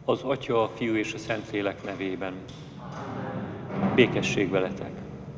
Az Atya, a Fiú és a Szentlélek nevében. Békesség veletek!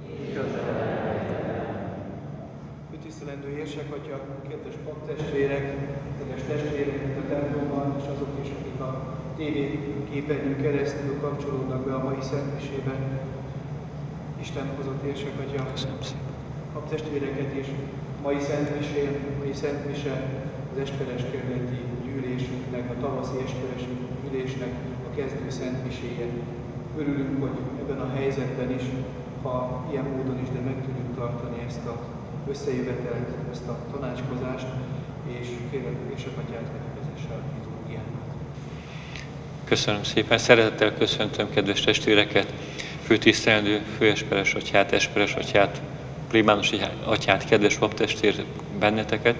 Főtisztelendő érsek-atya, kedves paptestvérek, kedves testvérek a templomban, és azok is, akik a tévéképernyőn keresztül kapcsolódnak be a mai szentmisébe. Isten hozott érsek-atya, paptestvéreket is mai szentmise az Esperes kerületi gyűlésünknek, a tavaszi Esperes gyűlésnek a kezdő szentmiséje. Örülünk, hogy ebben a helyzetben is, ha ilyen módon is, de meg tudjuk tartani ezt az összejövetelt, ezt a tanácskozást, és kérem érsek-atyát, hogy vezesse a liturgiánkat. Köszönöm szépen, szeretettel köszöntöm kedves testvéreket, főtisztelendő főesperes atyát, esperes atyát, plébános atyát, kedves paptestvér benneteket.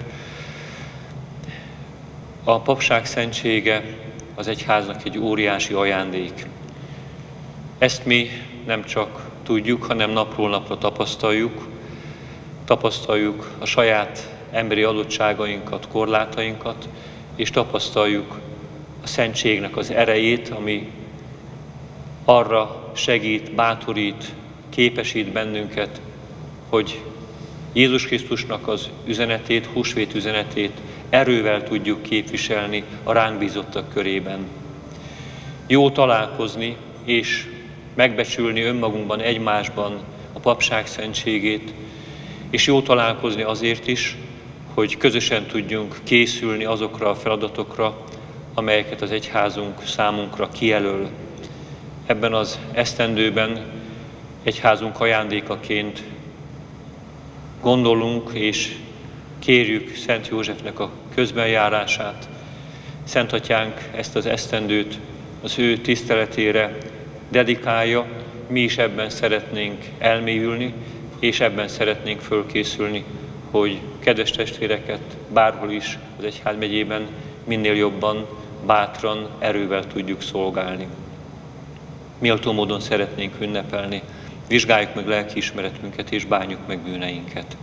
A papság szentsége az egyháznak egy óriási ajándék. Ezt mi nem csak tudjuk, hanem napról napra tapasztaljuk a saját emberi adottságainkat, korlátainkat, és tapasztaljuk a szentségnek az erejét, ami arra segít, bátorít, képesít bennünket, hogy Jézus Krisztusnak az üzenetét, húsvét üzenetét erővel tudjuk képviselni a ránk bízottak körében. Jó találkozni és megbecsülni önmagunkban, egymásban a papság szentségét, és jó találkozni azért is, hogy közösen tudjunk készülni azokra a feladatokra, amelyeket az egyházunk számunkra kijelöl. Ebben az esztendőben egyházunk ajándékaként gondolunk és kérjük Szent Józsefnek a közbenjárását. Szent Atyánk ezt az esztendőt az ő tiszteletére dedikálja, mi is ebben szeretnénk elmélyülni, és ebben szeretnénk fölkészülni, hogy kedves testvéreket bárhol is az egyházmegyében minél jobban, bátran, erővel tudjuk szolgálni. Méltó módon szeretnénk ünnepelni, vizsgáljuk meg lelkiismeretünket és bánjuk meg bűneinket.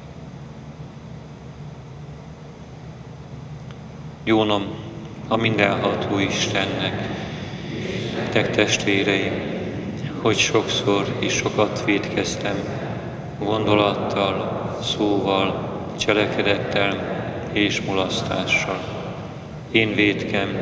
Jónom a mindenható Istennek, te testvéreim, hogy sokszor és sokat vétkeztem, gondolattal, szóval, cselekedettel és mulasztással. Én vétkem,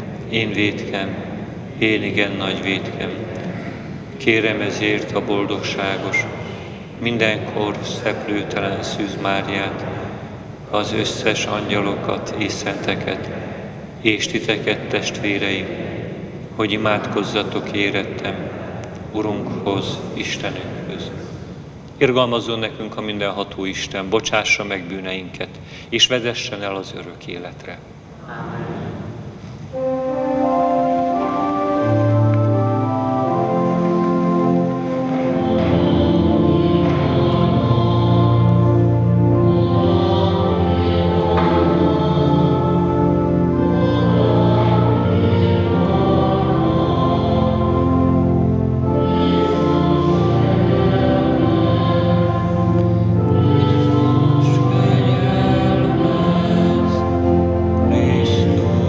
én igen nagy vétkem. Kérem ezért a boldogságos, mindenkor szeplőtelen Szűz Máriát, az összes angyalokat és szenteket, és titeket, testvéreim, hogy imádkozzatok érettem Urunkhoz, Istenünkhöz. Irgalmazzon nekünk a mindenható Isten, bocsássa meg bűneinket, és vezessen el az örök életre. Amen. Cristo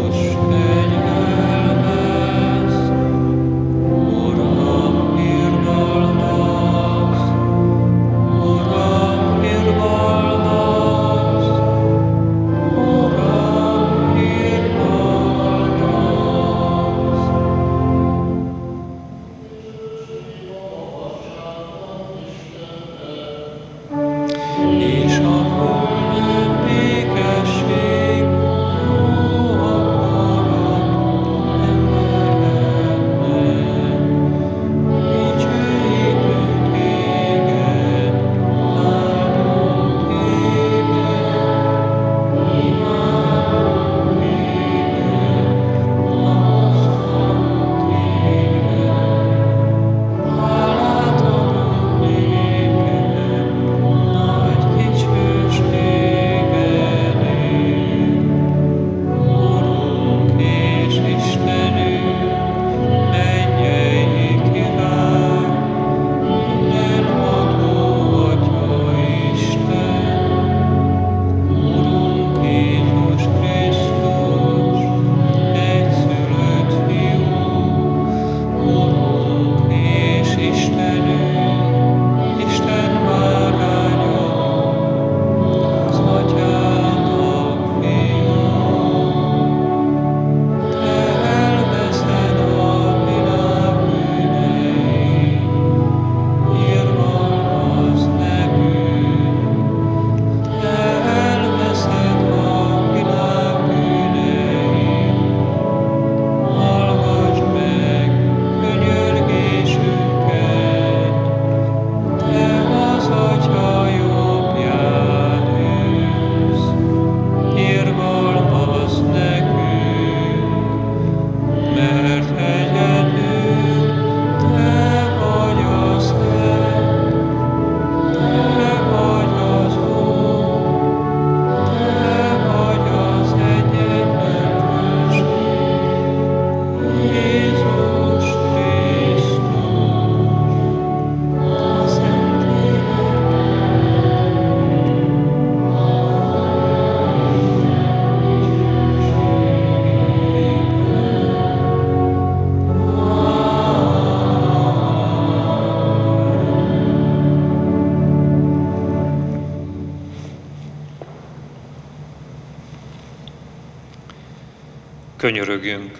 Könyörögjünk.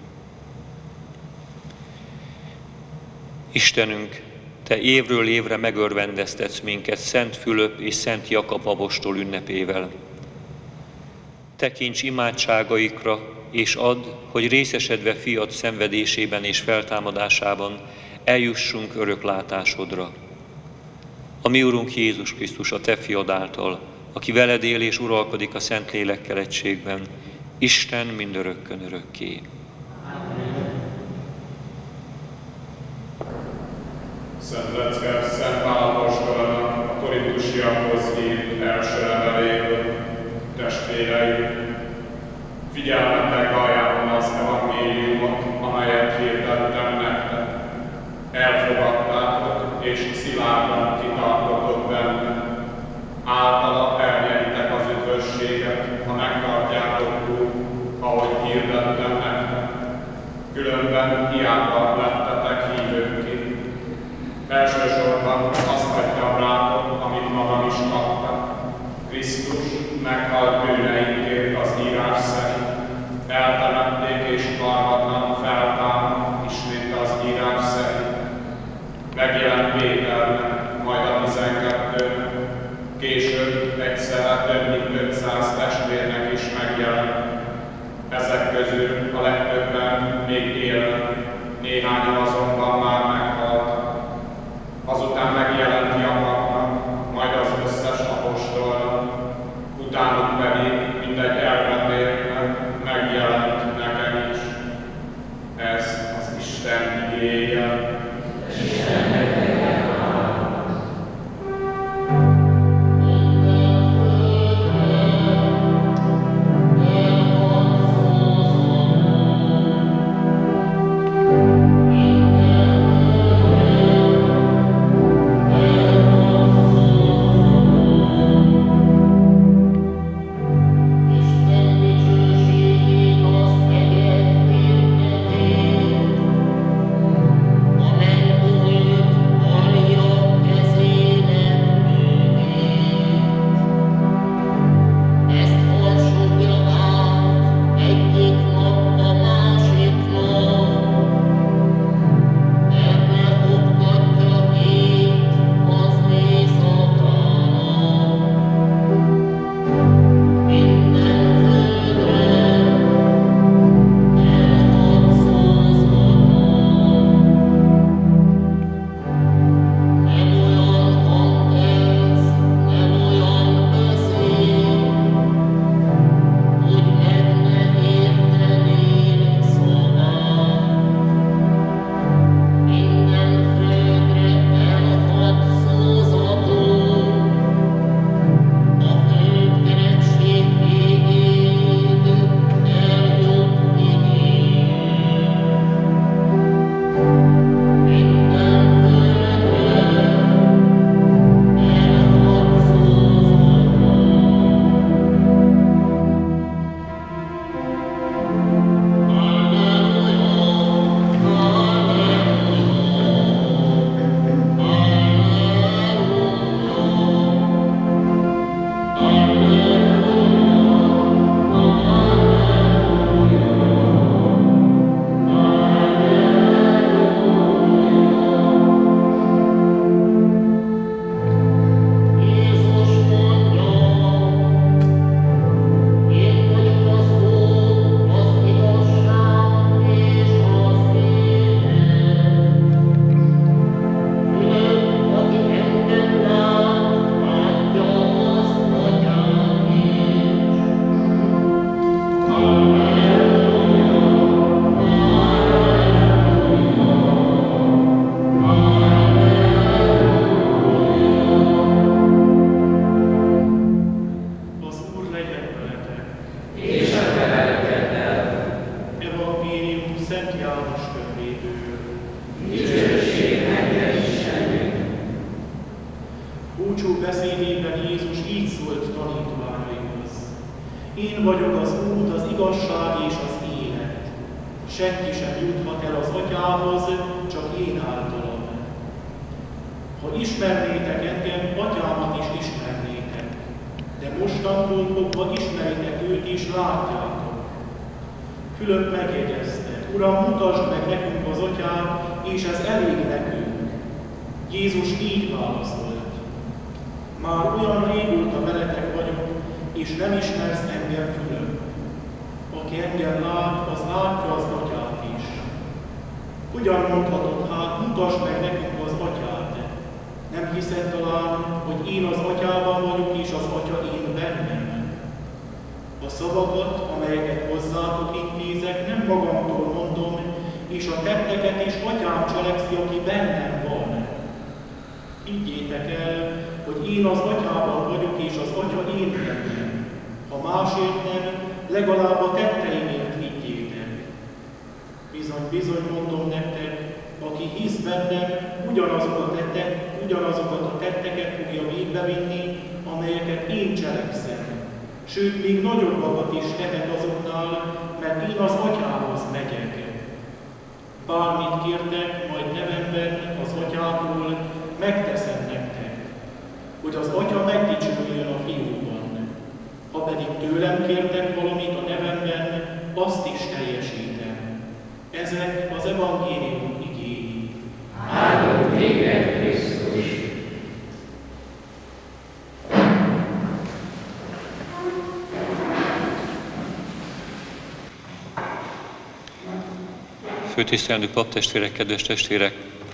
Istenünk, Te évről évre megörvendeztetsz minket Szent Fülöp és Szent Jakab apostol ünnepével. Tekints imádságaikra, és add, hogy részesedve fiad szenvedésében és feltámadásában eljussunk öröklátásodra. A mi Urunk Jézus Krisztus, a Te fiad által, aki veled él és uralkodik a Szentlélekkel egységben, Isten mindörökkön örökké. Szent Lecke, Szent Pál apostolnak a korintusiakhoz írt első leveléből, testvérei, figyelmettek ajánlom az evangéliumot, amelyet hirdettem nektek. Elfogadtátok és szilárdan kitartotok benne. Általa elnyeritek az üdvösséget, ha megtartjátok úgy, ahogy hirdettem nektek. Különben hiába lettetek hívőkké. Elsősorban azt hagytam rátok, amit magam is kaptam. Krisztus meghalt bűneinkért az írás szerint. Eltemették és harmadnap feltámadt, ismét az írás szerint. Megjelent Péternek, majd a 12-nek, később egyszerre több mint 500 testvérnek is megjelent. Ezek közül a legtöbben még élnek, néhányan azonban már meghaltak. Azután megjelent Jakabnak, majd az összes apostolnak, utánuk pedig mindegy elvetéltnek megjelent nekem is. Ez az Isten igéje. Búcsú beszédében Jézus így szólt tanítványaihoz. Én vagyok az út, az igazság és az élet. Senki sem juthat el az Atyához, csak én általam. Ha ismernétek engem, Atyámat is ismernétek, de mostantól fogva ismeritek őt is, látjátok. Fülöp megjegyezte: Uram, mutasd meg nekünk az Atyát, és ez elég nekünk. Jézus így válaszolt: Már olyan régóta veletek vagyok, és nem ismersz engem, Fülöp. Aki engem lát, az látja az Atyát is. Hogyan mondhatod hát, mutasd meg nekünk az Atyát? Nem hiszed talán, hogy én az Atyában vagyok, és az Atya én bennem? A szavakat, amelyeket hozzátok intézek, nem magamtól mondom, és a tetteket is Atyám cselekszi, aki bennem van. Higgyétek el, hogy én az Atyában vagyok, és az Atya én bennem. Ha másért nem, legalább a tetteimért higgyétek. Bizony, bizony mondom nektek, aki hisz bennem, ugyanazokat a tetteket fogja végbevinni, amelyeket én cselekszem. Sőt, még nagyobbakat is tehet azoknál, mert én az Atyához megyek. Bármit kértek, majd nevemben az Atyától megteszem nektek, hogy az Atya megdicsőüljön a Fiúban. Ha pedig tőlem kértek valamit a nevemben, azt is teljesítem. Ezek az evangélium igéi. Áldott téged, Krisztus! Főtisztelendő paptestvérek, kedves testvérek!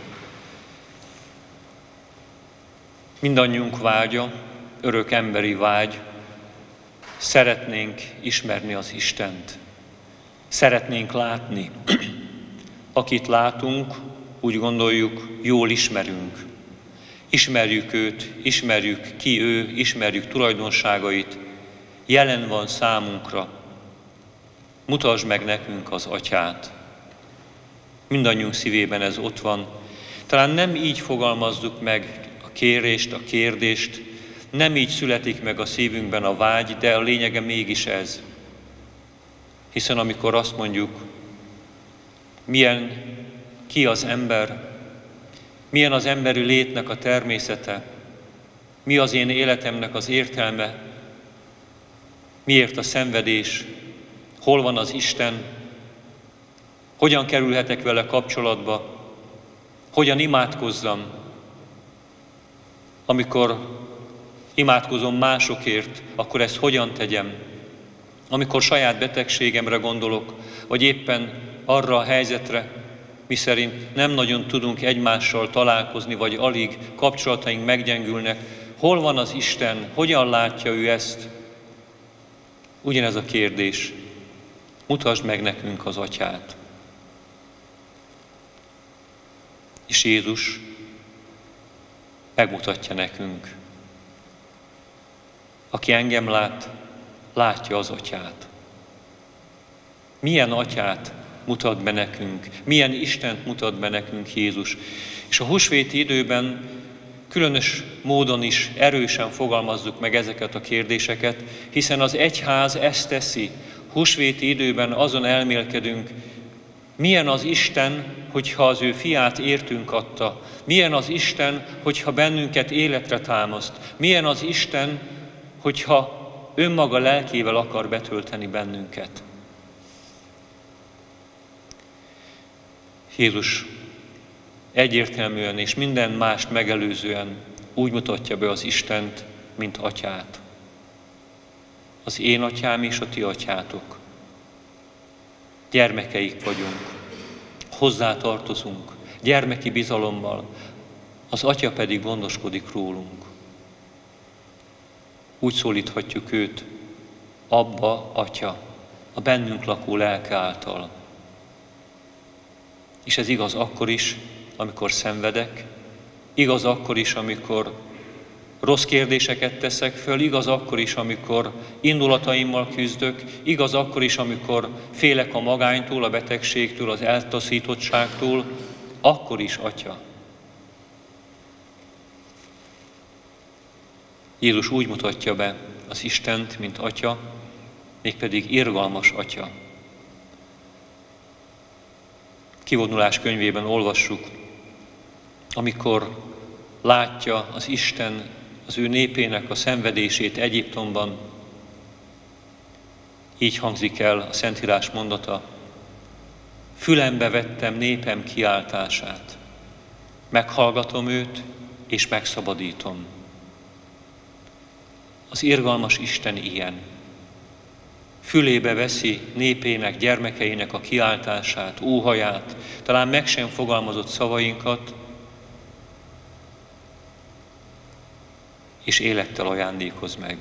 Mindannyiunk vágya, örök emberi vágy, szeretnénk ismerni az Istent. Szeretnénk látni. Akit látunk, úgy gondoljuk, jól ismerünk. Ismerjük őt, ismerjük ki ő, ismerjük tulajdonságait. Jelen van számunkra. Mutasd meg nekünk az Atyát. Mindannyiunk szívében ez ott van. Talán nem így fogalmazzuk meg a kérést, a kérdést, nem így születik meg a szívünkben a vágy, de a lényege mégis ez. Hiszen amikor azt mondjuk, ki az ember, milyen az emberi létnek a természete, mi az én életemnek az értelme, miért a szenvedés, hol van az Isten, hogyan kerülhetek vele kapcsolatba, hogyan imádkozzam, amikor imádkozom másokért, akkor ezt hogyan tegyem, amikor saját betegségemre gondolok, vagy éppen arra a helyzetre, miszerint nem nagyon tudunk egymással találkozni, vagy alig kapcsolataink meggyengülnek, hol van az Isten, hogyan látja ő ezt? Ugyanez a kérdés. Mutasd meg nekünk az Atyát. És Jézus megmutatja nekünk. Aki engem lát, látja az Atyát. Milyen Atyát mutat be nekünk, milyen Istent mutat be nekünk Jézus. És a húsvéti időben különös módon is erősen fogalmazzuk meg ezeket a kérdéseket, hiszen az egyház ezt teszi. Húsvéti időben azon elmélkedünk, milyen az Isten, hogyha az ő fiát értünk adta. Milyen az Isten, hogyha bennünket életre támaszt. Milyen az Isten, hogyha önmaga lelkével akar betölteni bennünket. Jézus egyértelműen és minden mást megelőzően úgy mutatja be az Istent, mint Atyát. Az én Atyám és a ti atyátok. Gyermekeik vagyunk, hozzá tartozunk, gyermeki bizalommal, az Atya pedig gondoskodik rólunk. Úgy szólíthatjuk őt, Abba, Atya, a bennünk lakó lelke által. És ez igaz akkor is, amikor szenvedek, igaz akkor is, amikor rossz kérdéseket teszek föl, igaz akkor is, amikor indulataimmal küzdök, igaz akkor is, amikor félek a magánytól, a betegségtől, az eltaszítottságtól, akkor is Atya. Jézus úgy mutatja be az Istent, mint Atya, mégpedig irgalmas Atya. Kivonulás könyvében olvassuk, amikor látja az Isten az ő népének a szenvedését Egyiptomban, így hangzik el a Szentírás mondata: Fülembe vettem népem kiáltását. Meghallgatom őt, és megszabadítom. Az irgalmas Isten ilyen. Fülébe veszi népének, gyermekeinek a kiáltását, óhaját, talán meg sem fogalmazott szavainkat, és élettel ajándékoz meg.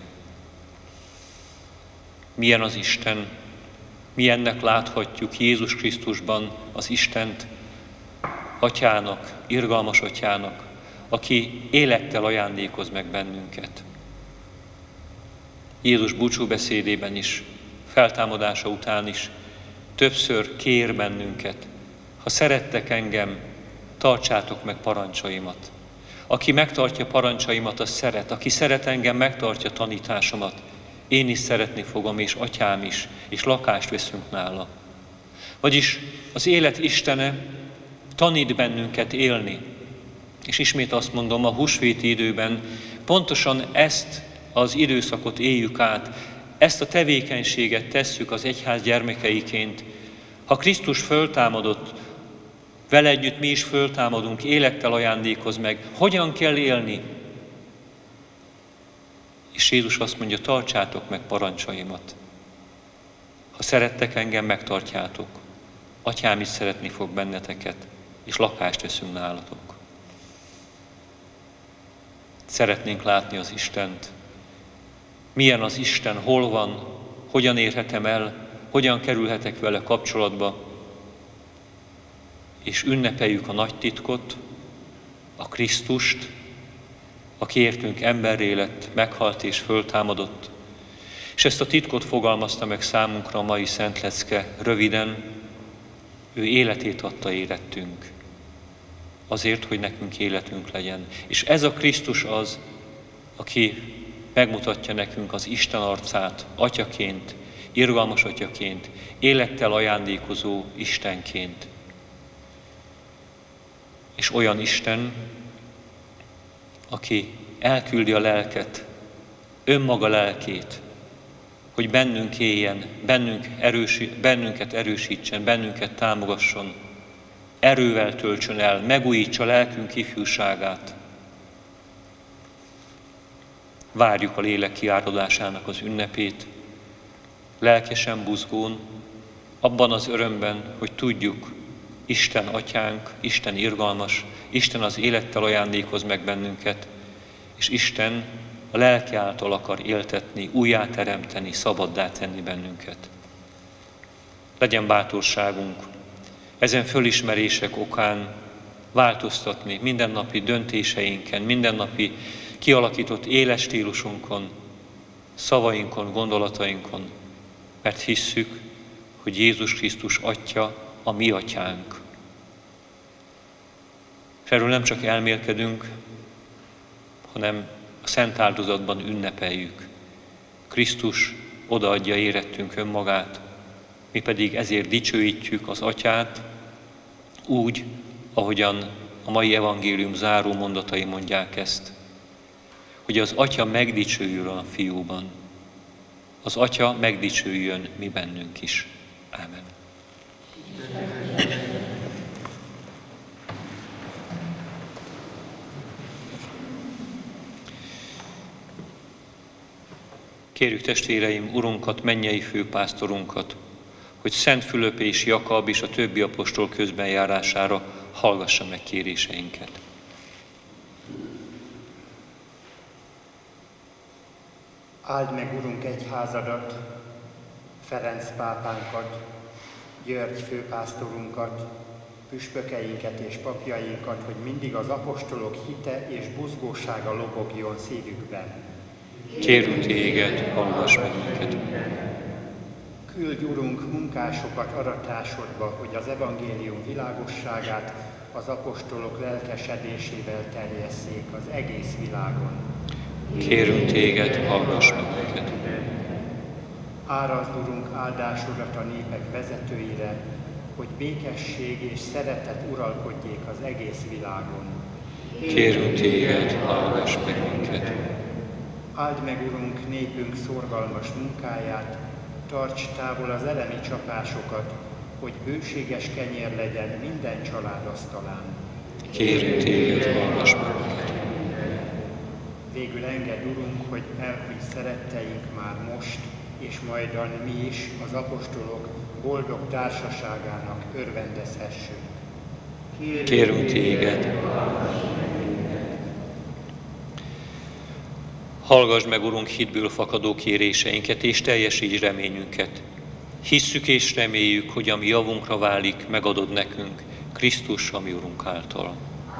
Milyen az Isten, milyennek láthatjuk Jézus Krisztusban az Istent, Atyának, irgalmas Atyának, aki élettel ajándékoz meg bennünket. Jézus búcsúbeszédében is, feltámadása után is többször kér bennünket, ha szerettek engem, tartsátok meg parancsaimat. Aki megtartja parancsaimat, az szeret. Aki szeret engem, megtartja tanításomat. Én is szeretni fogom, és Atyám is, és lakást veszünk nála. Vagyis az élet Istene tanít bennünket élni. És ismét azt mondom, a húsvéti időben pontosan ezt az időszakot éljük át, ezt a tevékenységet tesszük az egyház gyermekeiként. Ha Krisztus föltámadott, vele együtt mi is föltámadunk, élettel ajándékoz meg. Hogyan kell élni? És Jézus azt mondja, tartsátok meg parancsaimat. Ha szerettek engem, megtartjátok. Atyám is szeretni fog benneteket, és lakást veszünk nálatok. Szeretnénk látni az Istent. Milyen az Isten, hol van, hogyan érhetem el, hogyan kerülhetek vele kapcsolatba, és ünnepeljük a nagy titkot, a Krisztust, aki értünk emberré lett, meghalt és föltámadott. És ezt a titkot fogalmazta meg számunkra a mai Szent Lecke röviden, ő életét adta érettünk, azért, hogy nekünk életünk legyen. És ez a Krisztus az, aki megmutatja nekünk az Isten arcát Atyaként, irgalmas Atyaként, élettel ajándékozó Istenként. És olyan Isten, aki elküldi a lelket, önmaga lelkét, hogy bennünk éljen, bennünket erősítsen, bennünket támogasson, erővel töltsön el, megújítsa lelkünk ifjúságát. Várjuk a lélek kiáradásának az ünnepét, lelkesen buzgón, abban az örömben, hogy tudjuk, Isten Atyánk, Isten irgalmas, Isten az élettel ajándékoz meg bennünket, és Isten a lelke által akar éltetni, újjáteremteni, szabaddá tenni bennünket. Legyen bátorságunk ezen fölismerések okán változtatni mindennapi döntéseinken, mindennapi kialakított életstílusunkon, szavainkon, gondolatainkon, mert hisszük, hogy Jézus Krisztus Atya a mi Atyánk. És erről nem csak elmélkedünk, hanem a szent áldozatban ünnepeljük. Krisztus odaadja érettünk önmagát, mi pedig ezért dicsőítjük az Atyát, úgy, ahogyan a mai evangélium záró mondatai mondják ezt, hogy az Atya megdicsőjön a Fiúban, az Atya megdicsőjön mi bennünk is. Ámen. Kérjük testvéreim, Urunkat, mennyei főpásztorunkat, hogy Szent Fülöp és Jakab és a többi apostol közbenjárására hallgassa meg kéréseinket. Áld meg, Urunk, egyházadat, Ferenc pápánkat, György főpásztorunkat, püspökeinket és papjainkat, hogy mindig az apostolok hite és buzgósága lobogjon szívükben. Kérünk téged, hallgass meg minket. Küldj, Urunk, munkásokat aratásodba, hogy az evangélium világosságát az apostolok lelkesedésével terjesszék az egész világon. Kérünk téged, hallgass meg minket. Árazd, Urunk, áldásodat a népek vezetőire, hogy békesség és szeretet uralkodjék az egész világon. Kérünk téged, hallgass meg minket. Áld meg, Urunk, népünk szorgalmas munkáját, tarts távol az elemi csapásokat, hogy bőséges kenyér legyen minden család asztalán. Kérünk téged, hallgass meg. Végül engedd, Urunk, hogy elhuny szeretteink már most, és majdan mi is az apostolok boldog társaságának örvendezhessünk. Kérünk téged. Hallgass meg, Urunk, hitből fakadó kéréseinket, és teljesíts reményünket. Hisszük és reméljük, hogy ami javunkra válik, megadod nekünk, Krisztus, ami Urunk által.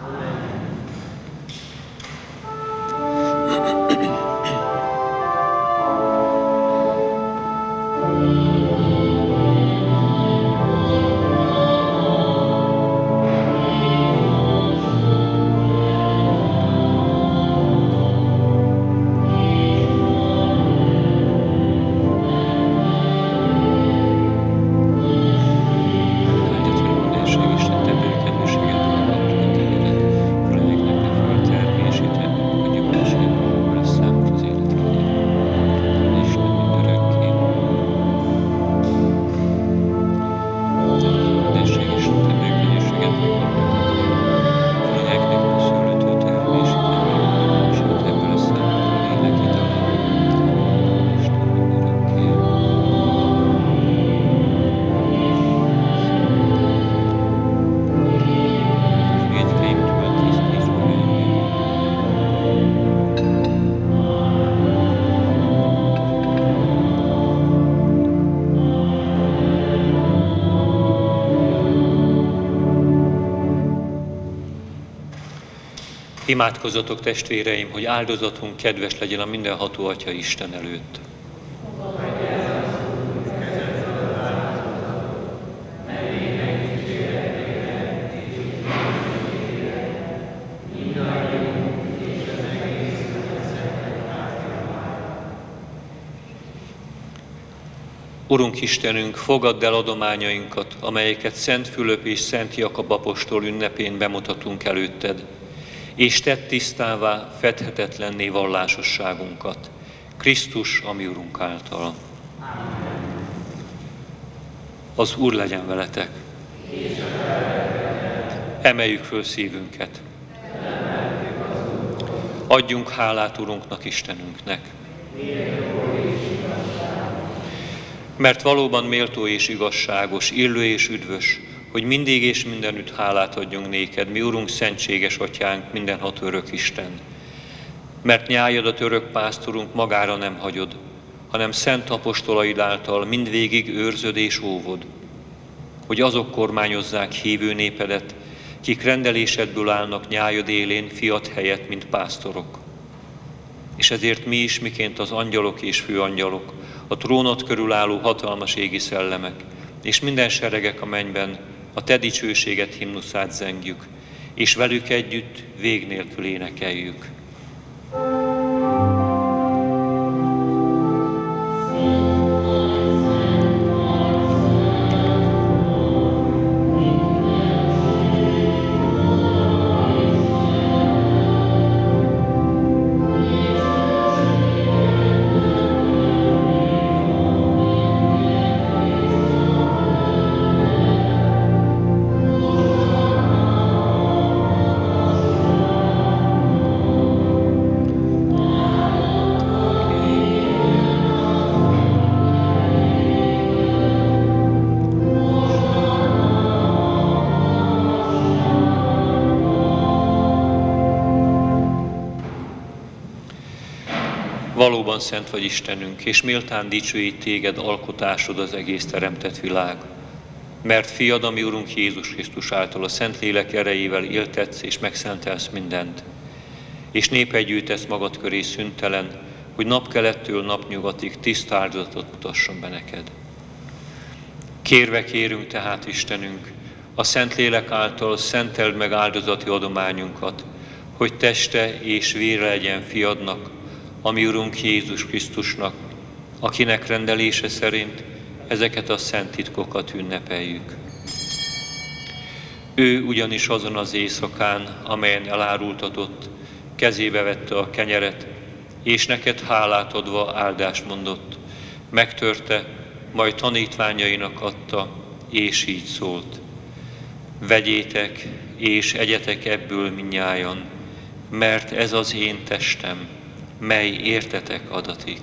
Imádkozzatok, testvéreim, hogy áldozatunk kedves legyen a mindenható Atya Isten előtt. Urunk Istenünk, fogadd el adományainkat, amelyeket Szent Fülöp és Szent Jakab apostol ünnepén bemutatunk előtted, és tedd tisztává fedhetetlenné vallásosságunkat, Krisztus, ami Urunk által. Az Úr legyen veletek. Emeljük föl szívünket. Adjunk hálát Urunknak, Istenünknek. Mert valóban méltó és igazságos, illő és üdvös, hogy mindig és mindenütt hálát adjunk néked, mi Urunk, szentséges Atyánk, mindenható örök Isten. Mert nyájadat, örök pásztorunk, magára nem hagyod, hanem szent apostolaid által mindvégig őrzöd és óvod, hogy azok kormányozzák hívő népedet, kik rendelésedből állnak nyájad élén fiat helyett, mint pásztorok. És ezért mi is, miként az angyalok és főangyalok, a trónod körül álló hatalmas égi szellemek, és minden seregek a mennyben a te dicsőséget himnuszát zengjük, és velük együtt vég nélkül énekeljük. Valóban szent vagy Istenünk, és méltán dicsőít téged alkotásod az egész teremtett világ. Mert fiad, ami Urunk Jézus Krisztus által a Szentlélek erejével éltetsz és megszentelsz mindent. És népet gyűjtesz magad köré szüntelen, hogy napkelettől napnyugatig tiszta áldozatot mutasson be neked. Kérve kérünk tehát, Istenünk, a Szentlélek által szenteld meg áldozati adományunkat, hogy teste és vére legyen fiadnak, ami Urunk Jézus Krisztusnak, akinek rendelése szerint ezeket a szent titkokat ünnepeljük. Ő ugyanis azon az éjszakán, amelyen elárultatott, kezébe vette a kenyeret, és neked hálát adva áldást mondott, megtörte, majd tanítványainak adta, és így szólt: vegyétek és egyetek ebből mindnyájan, mert ez az én testem, mely értetek adatik.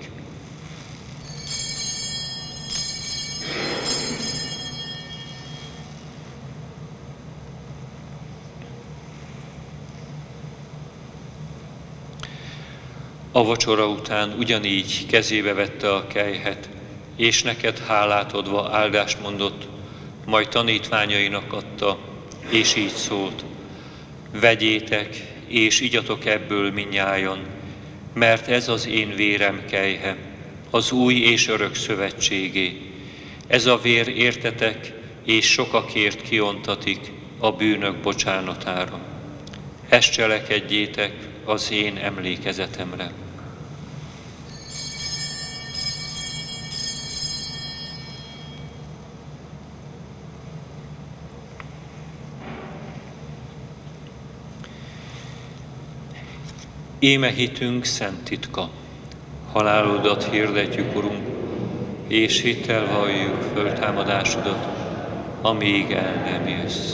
A vacsora után ugyanígy kezébe vette a kelyhet, és neked hálát adva áldást mondott, majd tanítványainak adta, és így szólt: vegyétek, és igyatok ebből mindnyájan, mert ez az én vérem kelyhe, az új és örök szövetségé. Ez a vér értetek, és sokakért kiontatik a bűnök bocsánatára. Ezt cselekedjétek az én emlékezetemre. Íme hitünk szent titka, halálodat hirdetjük, Urunk, és hittel valljuk föltámadásodat, amíg el nem jössz.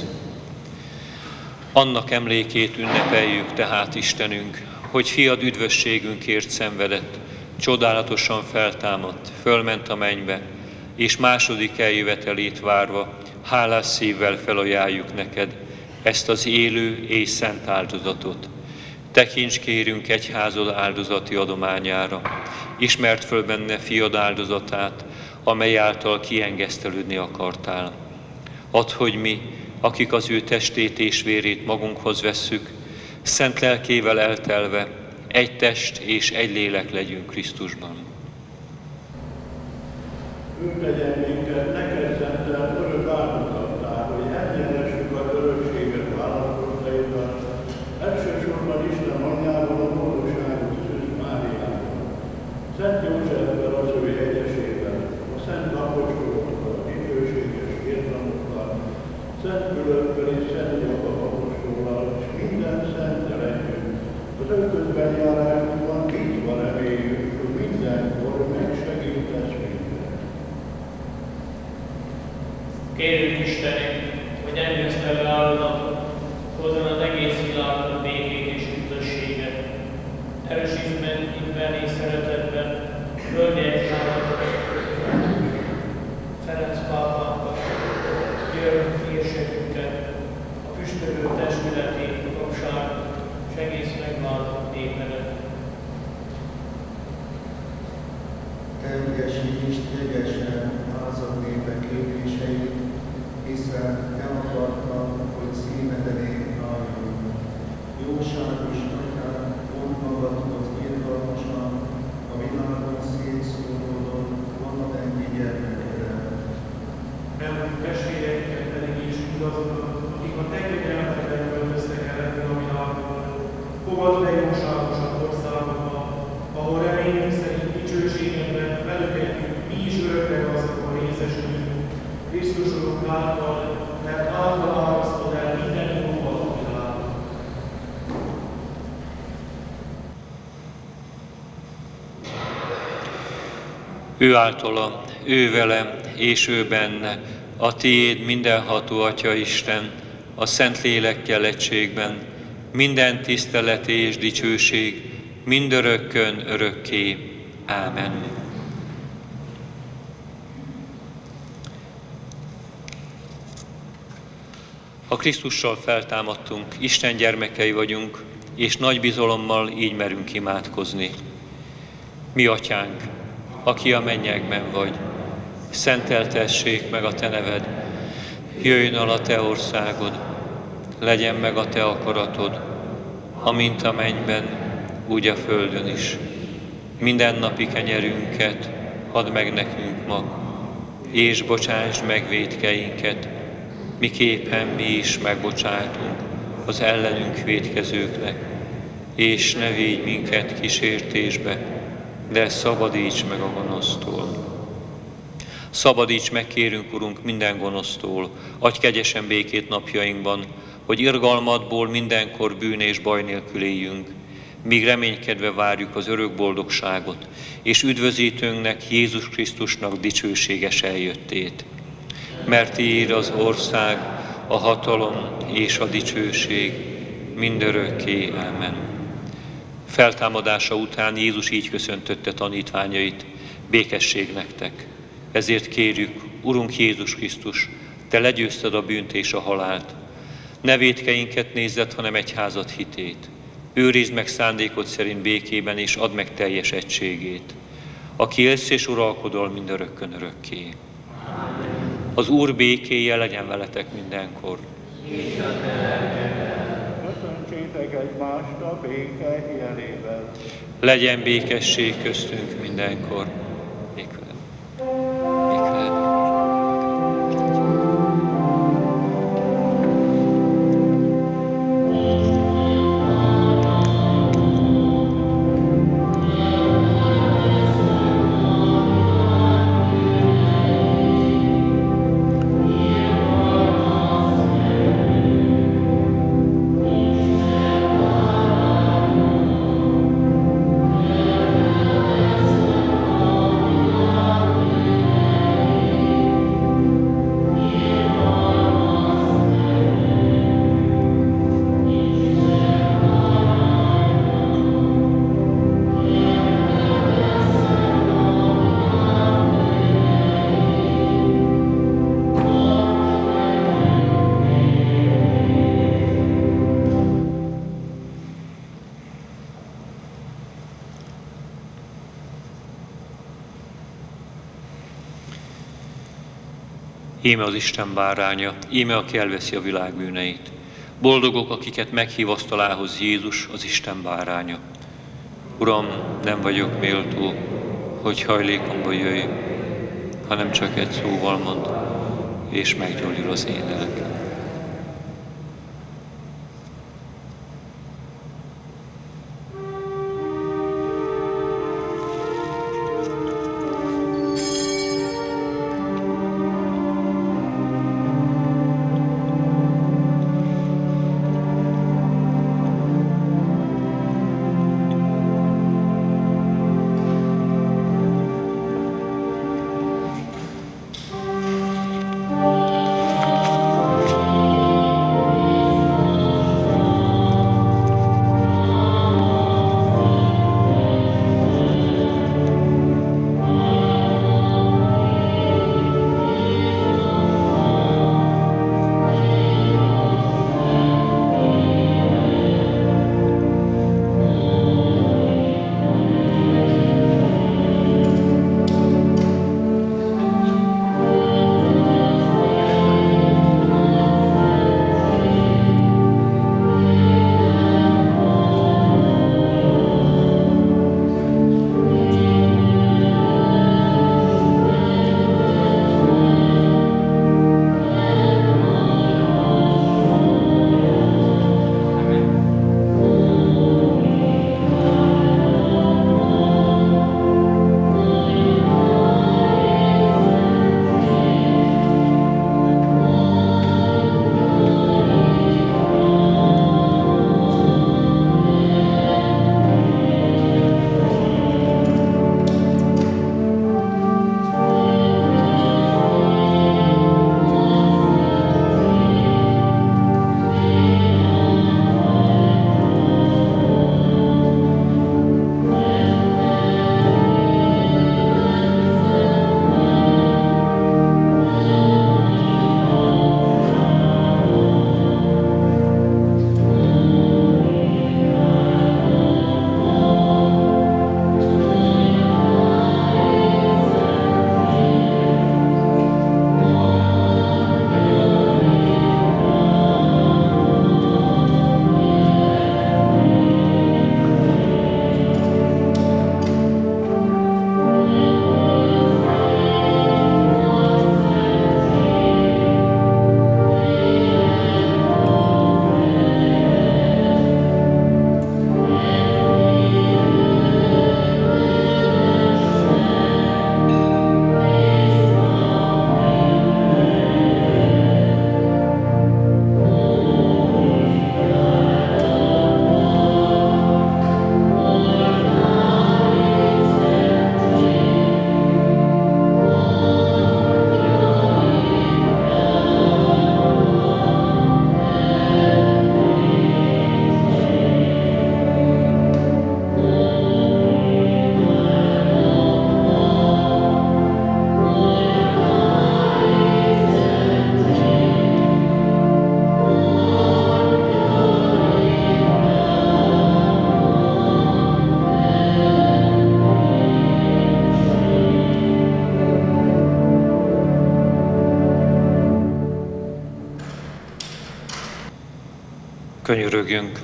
Annak emlékét ünnepeljük tehát, Istenünk, hogy fiad üdvösségünkért szenvedett, csodálatosan feltámadt, fölment a mennybe, és második eljövetelét várva hálás szívvel felajánljuk neked ezt az élő és szent áldozatot. Tekints, kérünk, egyházad áldozati adományára, ismert föl benne fiad áldozatát, amely által kiengesztelődni akartál. Add, hogy mi, akik az ő testét és vérét magunkhoz vesszük, szent lelkével eltelve egy test és egy lélek legyünk Krisztusban. Ők legyen minket, neked szentelt örök áldozattá, hogy elnyeressük az örökséget választottaidat, elsősorban Isten anyjával, a boldogságos Szűz Máriával, Szent Józseffel az ő jegyesével, a szent apostolokkal, a dicsőséges vértamokkal, Szent Fülöppel és Szent Jakab apostollal, és minden szentel együtt, az örökökben járásunkban bízva reméljük, hogy mindenkor megsegítesz minket. Kérjük Istenünk, hogy engesztelő áldozatot hozzon az egész világon békét és üdvösséget. Erősítben, hitben és szeretetben, földi egyházat, Ferenc pápákat, György hírségünket, a püspökök testületét, a papságot, és egész megváltott népedet. Teljesítsd tégesen házad népek kéréseit, hiszen nem akartam, hogy szíved elé álljon. Jóságos atyám, mondd magadhoz irgalmasan, a világon szétszóródott valamennyi gyermekedet. Mert testvéreinket pedig is mindazokat, akik a te kegyelmedben költöztek el ebből a világban. Fogadd be jóságosan országokba, ahol reményünk szerint dicsőségedben velük együtt mi is örökre gazdagban részesülünk, Krisztus Urunk által, mert által árasztod el minden jóval a világot. Ő általa, ő vele és ő benne, a tiéd mindenható Atya Isten, a Szent Lélekkel egységben, minden tisztelet és dicsőség, mindörökkön örökké. Ámen. Ha Krisztussal feltámadtunk, Isten gyermekei vagyunk, és nagy bizalommal így merünk imádkozni. Mi Atyánk, aki a mennyekben vagy, szenteltessék meg a te neved, jöjjön el a te országod, legyen meg a te akaratod, amint a mennyben, úgy a földön is. Mindennapi kenyerünket add meg nekünk ma, és bocsásd meg vétkeinket, miképpen mi is megbocsátunk az ellenünk vétkezőknek, és ne védj minket kísértésbe, de szabadíts meg a gonosztól. Szabadíts meg, kérünk, Urunk, minden gonosztól, adj kegyesen békét napjainkban, hogy irgalmadból mindenkor bűn és baj nélkül éljünk, míg reménykedve várjuk az örök boldogságot, és üdvözítőnknek, Jézus Krisztusnak dicsőséges eljöttét. mert tiéd az ország, a hatalom és a dicsőség mindörökké. Amen. Feltámadása után Jézus így köszöntötte tanítványait: békesség nektek. Ezért kérjük, Urunk Jézus Krisztus, Te legyőzted a bűnt és a halált. Ne vétkeinket nézzed, hanem egyházad hitét. Őrizd meg szándékod szerint békében, és add meg teljes egységét. Aki élsz és uralkodol mindörökkön örökké. Az Úr békéje legyen veletek mindenkor. Köszöntsétek egymást a béke jelével. Legyen békesség köztünk mindenkor. Békveled. Íme az Isten báránya, íme aki elveszi a világ bűneit. Boldogok, akiket meghív asztalához Jézus, az Isten báránya. Uram, nem vagyok méltó, hogy hajlékomba jöjj, hanem csak egy szóval mond, és meggyógyul az én lelkem. Könyörögjünk.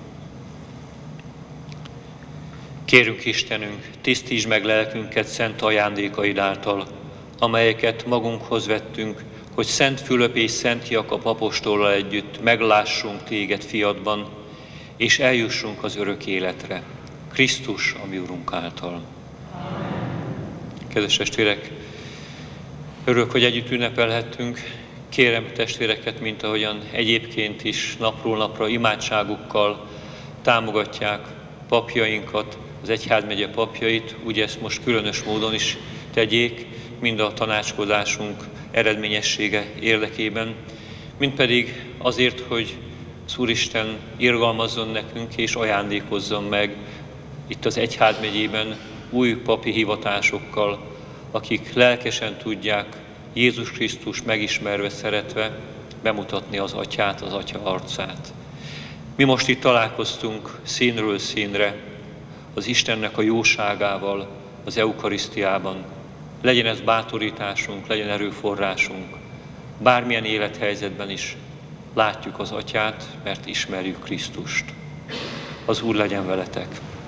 Kérünk Istenünk, tisztítsd meg lelkünket szent ajándékaid által, amelyeket magunkhoz vettünk, hogy Szent Fülöp és Szent Jakab apostollal együtt meglássunk téged fiadban, és eljussunk az örök életre, Krisztus, a mi Urunk által. Amen. Kedves testvérek, örülök, hogy együtt ünnepelhettünk. Kérem testvéreket, mint ahogyan egyébként is napról napra imádságukkal támogatják papjainkat, az egyházmegye papjait, ugye ezt most különös módon is tegyék, mind a tanácskozásunk eredményessége érdekében, mind pedig azért, hogy az Úristen irgalmazzon nekünk és ajándékozzon meg itt az egyházmegyében új papi hivatásokkal, akik lelkesen tudják Jézus Krisztus megismerve, szeretve bemutatni az Atyát, az Atya arcát. Mi most itt találkoztunk színről színre, az Istennek a jóságával, az eukarisztiában. Legyen ez bátorításunk, legyen erőforrásunk. Bármilyen élethelyzetben is látjuk az Atyát, mert ismerjük Krisztust. Az Úr legyen veletek.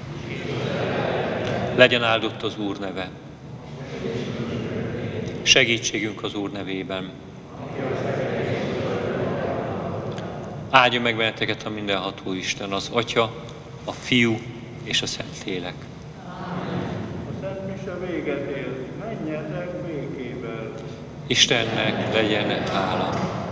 Legyen áldott az Úr neve. Segítségünk az Úr nevében. Áldja meg benneteket a mindenható Isten, az Atya, a Fiú és a Szentlélek. A Szent Mise véget ér, menjetek békével. Istennek legyen hála.